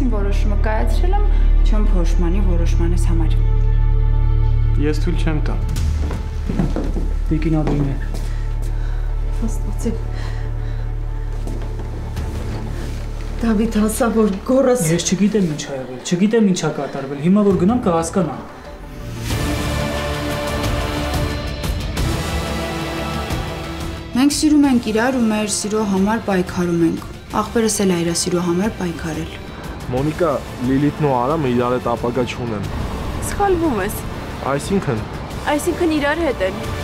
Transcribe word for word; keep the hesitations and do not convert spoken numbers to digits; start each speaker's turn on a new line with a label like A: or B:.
A: իմ որոշումը կայացրել եմ Ջոն Փոշմանի որոշմանս համար։
B: Ես թույլ չեմ տա։
C: Տիկինադրին է։
D: Աստծո։ Դավիթ ասա, որ գորս…
C: Ես չգիտեմ ինչ ա եղել, չգիտեմ ինչ ա կատարվել, հիմա որ գնամ կհասկանամ։
A: Մենք սիրում ենք իրար ու մեր սիրո համար պայքարում ենք։ Աղբերս էլ է իր սիրո համար պայքարել։
B: Մոնիկա, Լիլիթն ու Արամը իրար հետ ապագա չունեն։
E: Սխալվում ես։
B: Այսինքն…
E: Այսինքն իրար հետ են։